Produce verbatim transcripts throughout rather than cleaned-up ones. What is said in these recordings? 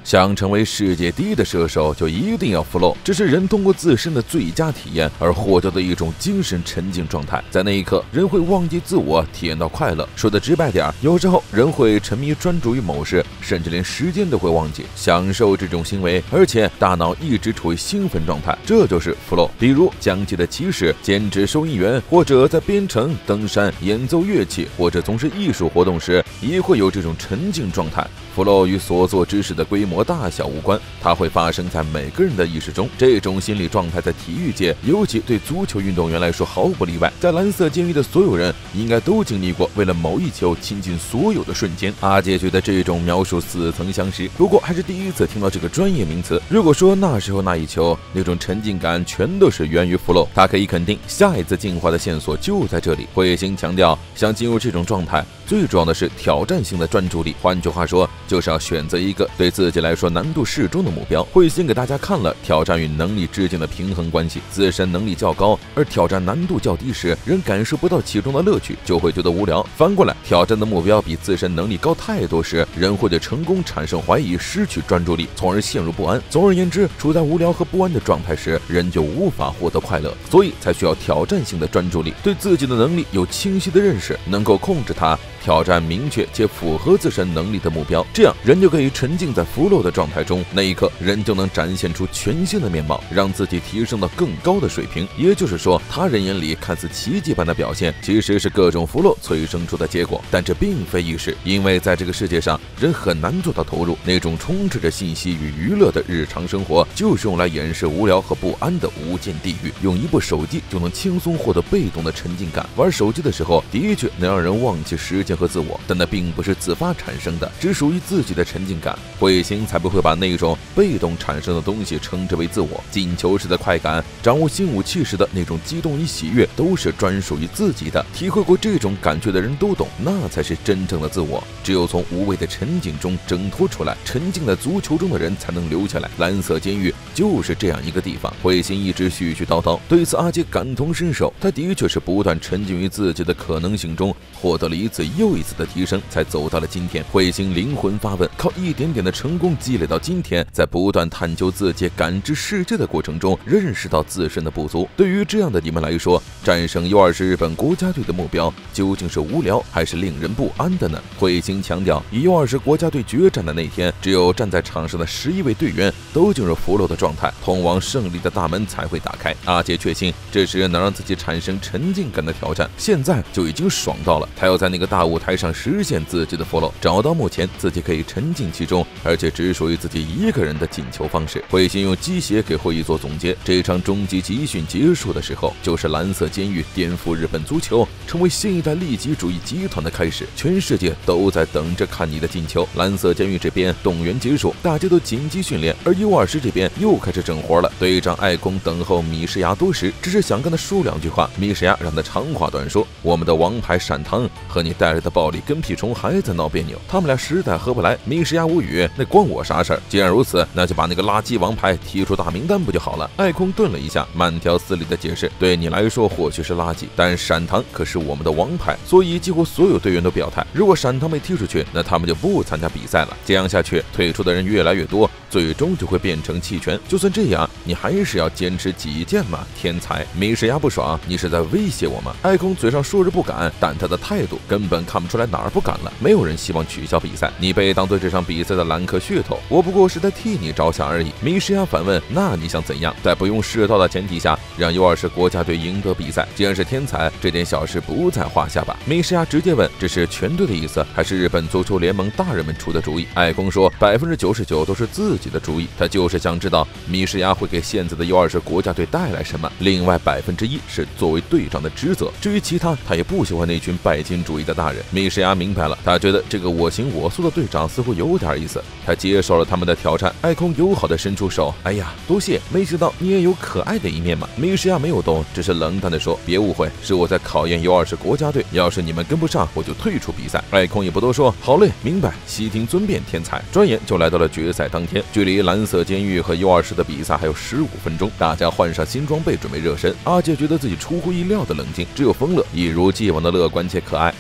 想成为世界第一的射手，就一定要 flow， 这是人通过自身的最佳体验而获得的一种精神沉浸状态。在那一刻，人会忘记自我，体验到快乐。说的直白点，有时候人会沉迷专注于某事，甚至连时间都会忘记，享受这种行为，而且大脑一直处于兴奋状态，这就是 flow。比如讲起的骑士、兼职收银员，或者在编程、登山、演奏乐器，或者从事艺术活动时，也会有这种沉浸状态。flow 与所做之事的规模大小无关，它会发生在每个人的意识中。这种心理状态在体育界，尤其对足球运动员来说毫不例外。在蓝色监狱的所有人应该都经历过为了某一球倾尽所有的瞬间。阿杰觉得这种描述似曾相识，不过还是第一次听到这个专业名词。如果说那时候那一球那种沉浸感全都是源于 flow， 他可以肯定下一次进化的线索就在这里。彗星强调，想进入这种状态，最重要的是挑战性的专注力，换句话说，就是要选择一个对自己来说难度适中的目标。彗星给大家看了挑战与能力之间的平衡关系，自身能力较高，而挑战难度较低时，人感受不到其中的乐趣，就会觉得无聊。反过来，挑战的目标比自身能力高太多时，人会对成功产生怀疑，失去专注力，从而陷入不安。总而言之，处在无聊和不安的状态时，人就无法获得快乐，所以才需要挑战性的专注力，对自己的能力有清晰的认识，能够控制它，挑战明确且符合自身能力的目标，这样人就可以沉浸在 flow 的状态中。那一刻，人就能展现出全新的面貌，让自己提升到更高的水平。也就是说，他人眼里看似奇迹般的表现，其实是各种 flow 催生出的结果。但这并非易事，因为在这个世界上，人很难做到投入。那种充斥着信息与娱乐的日常生活，就是用来掩饰无聊和不安的无间地狱。用一部手机就能轻松获得被动的沉浸感。玩手机的时候，的确能让人忘记时间和自我，但那并不是自发产生的，只属于自己的沉浸感。彗星才不会把那种被动产生的东西称之为自我。进球时的快感，掌握新武器时的那种激动与喜悦，都是专属于自己的。体会过这种感觉的人都懂，那才是真正的自我。只有从无谓的沉浸中挣脱出来，沉浸在足球中的人才能留下来。蓝色监狱就是这样一个地方。彗星一直絮絮叨叨，对此阿杰感同身受。他的确是不断沉浸于自己的可能性中，获得了一次又一次的提升，才走到了今天。彗星灵魂发问，靠一点点的成功积累到今天，在不断探究自己、感知世界的过程中，认识到自身的不足。对于这样的你们来说，战胜 U 二十 日本国家队的目标究竟是无聊还是令人不安的呢？彗星强调，与 U 二十 国家队决战的那天，只有站在场上的十一位队员都进入 flow 的状态，通往胜利的大门才会打开。阿杰确信，这是能让自己产生沉浸感的挑战，现在就已经爽到了。他要在那个大舞台上实现自己的 flow， 找到目前自己可以沉浸其中，而且只属于自己一个人的进球方式。彗星用鸡血给会议做总结，这场终极集训结束的时候，就是蓝色监狱颠覆日本足球，成为新一代利己主义集团的开始。全世界都在等着看你的进球。蓝色监狱这边动员结束，大家都紧急训练，而 U 二十 这边又开始整活了。队长艾空等候米什亚多时，只是想跟他说两句话，米什亚让他长话短说，我们的王牌闪堂和你带来的暴力跟屁虫还在闹别扭，他们俩实在合不来。米什亚无语，那关我啥事儿？既然如此，那就把那个垃圾王牌踢出大名单不就好了？艾空顿了一下，慢条斯理的解释，对你来说或许是垃圾，但闪堂可是我们的王牌，所以几乎所有队员都表态，如果闪堂被踢出去，那他们就不参加比赛了。这样下去，退出的人越来越多，最终就会变成弃权。就算这样，你还是要坚持己见吗？天才！米什亚不爽，你是在威胁我吗？艾空嘴上说着不敢，但他的态度根本看不出来哪儿不敢了。没有人希望取消比赛，你被当作这场比赛的揽客噱头，我不过是在替你着想而已。米什亚反问，那你想怎样？在不用世道的前提下，让 U 二十 国家队赢得比赛？既然是天才，这点小事不在话下吧？米什亚直接问，这是全队的意思，还是日本足球联盟大人们出的主意？艾空说，百分之九十九都是自己的主意，他就是想知道米什亚会给现在的 U 二十 国家队带来什么。另外百分之一是作为队长的职责，至于其他，他也不喜欢那群拜金主义的大人。米什亚明白了，他觉得这个我行我素的队长似乎有点意思，他接受了他们的挑战。艾空友好的伸出手，哎呀，多谢，没想到你也有可爱的一面嘛。米什亚没有动，只是冷淡的说，别误会，是我在考验 U 二十 国家队，要是你们跟不上，我就退出比赛。艾空也不多说，好嘞，明白，悉听尊便，天才。转眼就来到了决赛当天，距离蓝色监狱和 U 二十 的比赛还有十五分钟，大家换上新装备准备热身。阿杰觉得自己出乎意料的冷静，只有风乐一如既往的乐观且可爱。他扯着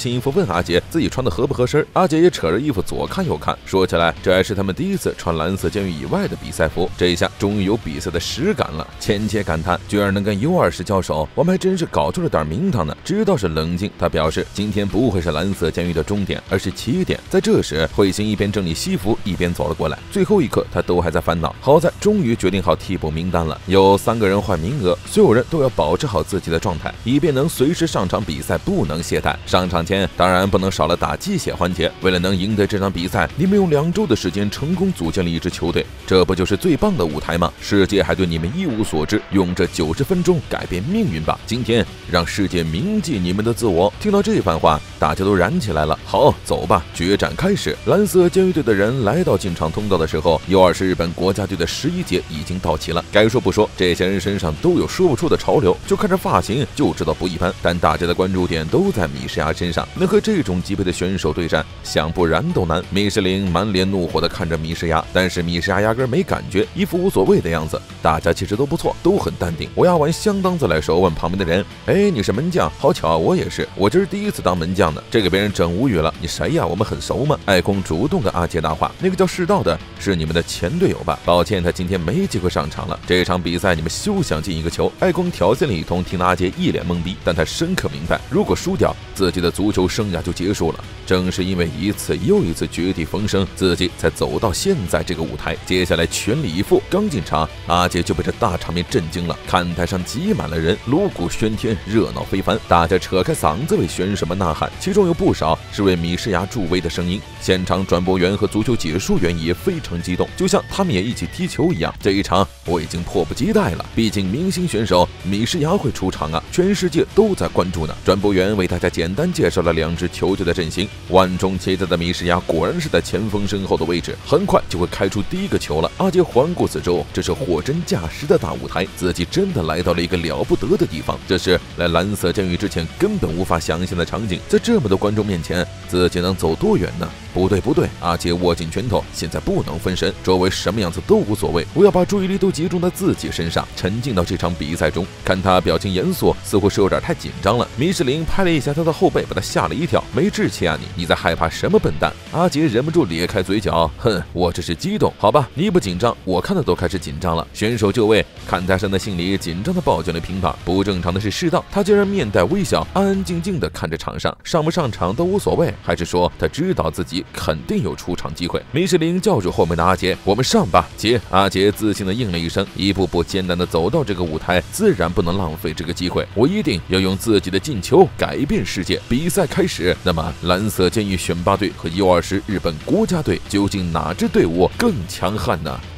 新衣服问阿杰自己穿的合不合身，阿杰也扯着衣服左看右看。说起来，这还是他们第一次穿蓝色监狱以外的比赛服，这一下终于有比赛的实感了。千切感叹，居然能跟 U 二十交手，我们还真是搞出了点名堂呢。知道是冷静，他表示今天不会是蓝色监狱的终点，而是起点。在这时，慧星一边整理西服，一边走了过来。最后一刻，他都还在烦恼。好在终于决定好替补名单了，有三个人换名额，所有人都要保持好自己的状态，以便能随时上场比赛，不能懈怠。上场前当然不能少了打鸡血环节。为了能赢得这场比赛，你们用两周的时间成功组建了一支球队，这不就是最棒的舞台吗？世界还对你们一无所知，用这九十分钟改变命运吧！今天让世界铭记你们的自我。听到这番话，大家都燃起来了。好，走吧，决战开始！蓝色监狱队的人来到进场通道的时候，U 二十日本国家队的十一节已经到齐了。该说不说，这些人身上都有说不出的潮流，就看这发型就知道不一般。但大家的关注点都在米世牙身上，能和这种级别的选手对战，想不燃都难。米世林满脸怒火地看着米世牙，但是米世牙压根没感觉，一副无所谓的样子。大家其实都不错，都很淡定。我压完相当自来熟，问旁边的人：“哎，你是门将？好巧，我也是，我这是第一次当门将呢。”这个别人整无语了：“你谁呀？我们很熟吗？”艾空主动跟阿杰搭话：“那个叫世道的，是你们的前队友吧？抱歉，他今天没机会上场了。这场比赛你们休想进一个球。”艾空挑衅了一通，听得阿杰一脸懵逼，但他深刻明白，如果输掉，自己的足球生涯就结束了。正是因为一次又一次绝地逢生，自己才走到现在这个舞台。接下来全力以赴。刚进场，阿杰就被这大场面震惊了。看台上挤满了人，锣鼓喧天，热闹非凡，大家扯开嗓子为选手们呐喊，其中有不少是为米世牙助威的声音。现场转播员和足球解说员也非常激动，就像他们也一起踢球一样。这一场我已经迫不及待了，毕竟明星选手米世牙会出场啊，全世界都在关注呢。转播员为大家简单介绍了两支球队的阵型。万众期待的米世牙果然是在前锋身后的位置，很快就会开出第一个球了。阿杰环顾四周，这是货真价实的大舞台，自己真的来到了一个了不得的地方。这是来蓝色监狱之前根本无法想象的场景，在这么多观众面前，自己能走多远呢？不对不对，阿杰握紧拳头，现在不能分神，周围什么样子都无所谓，我要把注意力都集中在自己身上，沉浸到这场比赛中。看他表情严肃，似乎是有点太紧张了。米世林拍了一下他的后背，把他吓了一跳：“没志气啊你！你在害怕什么，笨蛋？”阿杰忍不住咧开嘴角：“哼，我这是激动，好吧，你不紧张，我看的都开始紧张了。”选手就位，看台上的心里紧张的抱紧了平板。不正常的是世道，他竟然面带微笑，安安静静的看着场上，上不上场都无所谓，还是说他知道自己肯定有出场机会？米世林叫住后面的阿杰：“我们上吧，杰！”阿杰自信的应了一声，一步步艰难的走到这个舞台，自然不能浪费这个机会，我一定要用自己的进球改变世界。比赛开始，那么蓝色监狱选拔队和 U 二十日本国家队究竟哪支队伍更强悍呢？